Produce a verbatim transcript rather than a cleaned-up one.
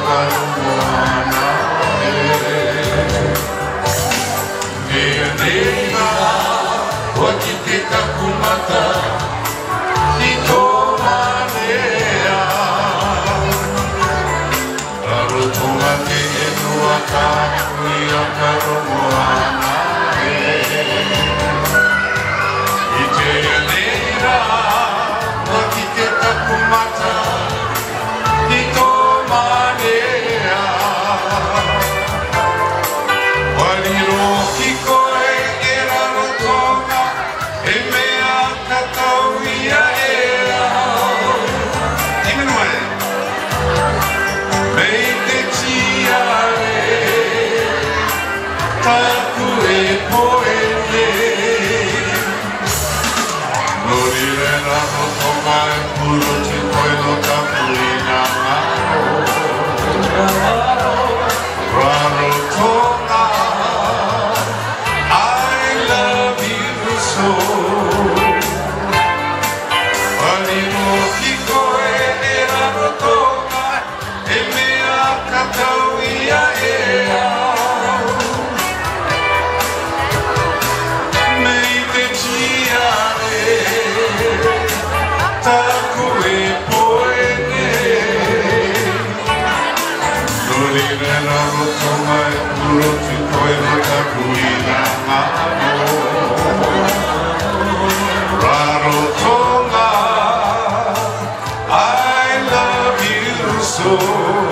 Rarotonga, I love you so. Alino kikoe e Rarotonga, e mea katauia e au. Mei te tiare, taku e poene. Nori re Rarotonga e puro ti koe no taku I ngā ngāo. Rarotonga, I love you so.